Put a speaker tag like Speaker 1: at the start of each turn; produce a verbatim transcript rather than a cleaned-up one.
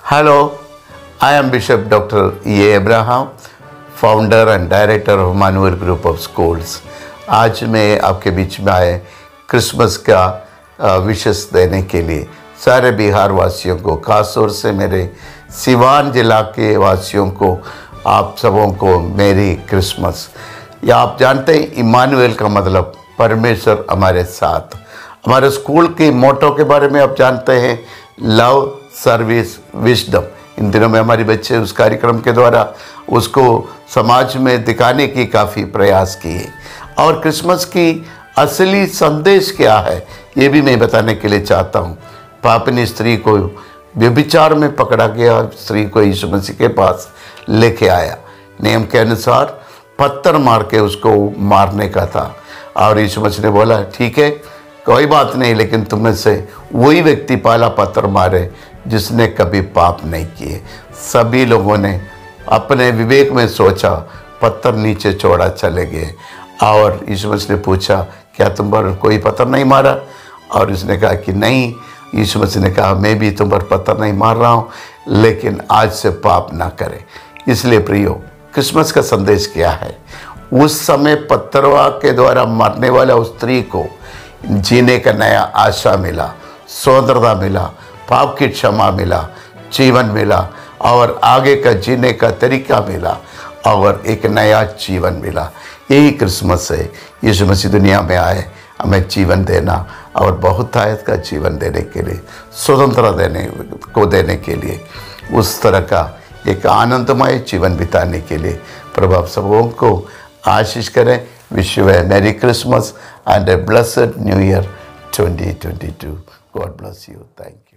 Speaker 1: Hello, I am Bishop Doctor E. Abraham, founder and director of Emmanuel Group of Schools. आज मैं आपके बीच में आए क्रिसमस का विशेष देने के लिए सारे बिहार वासियों को, खासतौर से मेरे सिवान जिला के वासियों को, आप सबों को मेरी क्रिसमस। या आप जानते हैं इमानुएल का मतलब परमेश्वर हमारे साथ। हमारे स्कूल के मोटो के बारे में आप जानते हैं, लव सर्विस विजडम। इन दिनों में हमारे बच्चे उस कार्यक्रम के द्वारा उसको समाज में दिखाने की काफ़ी प्रयास किए। और क्रिसमस की असली संदेश क्या है ये भी मैं बताने के लिए चाहता हूँ। पाप ने स्त्री को व्यभिचार में पकड़ा गया, स्त्री को यीशु मसीह के पास लेके आया। नियम के अनुसार पत्थर मार के उसको मारने का था और यीशु मसीह ने बोला ठीक है कोई बात नहीं, लेकिन तुम में से वही व्यक्ति पहला पत्थर मारे जिसने कभी पाप नहीं किए। सभी लोगों ने अपने विवेक में सोचा, पत्थर नीचे छोड़ा चले गए। और यीशु मसीह ने पूछा क्या तुम पर कोई पत्थर नहीं मारा? और उसने कहा कि नहीं। यीशु मसीह ने कहा मैं भी तुम पर पत्थर नहीं मार रहा हूँ, लेकिन आज से पाप ना करें। इसलिए प्रियो, क्रिसमस का संदेश क्या है? उस समय पत्थरवा के द्वारा मरने वाला उस स्त्री को जीने का नया आशा मिला, स्वतंत्रता मिला, पाप की क्षमा मिला, जीवन मिला और आगे का जीने का तरीका मिला और एक नया जीवन मिला। यही क्रिसमस है। यीशु मसीह दुनिया में आए हमें जीवन देना और बहुतायत का जीवन देने के लिए, स्वतंत्रता देने को देने के लिए, उस तरह का एक आनंदमय जीवन बिताने के लिए। प्रभु आप सबों को आशीष करें। Wish you a merry Christmas and a blessed new year twenty twenty-two. God bless you. Thank you.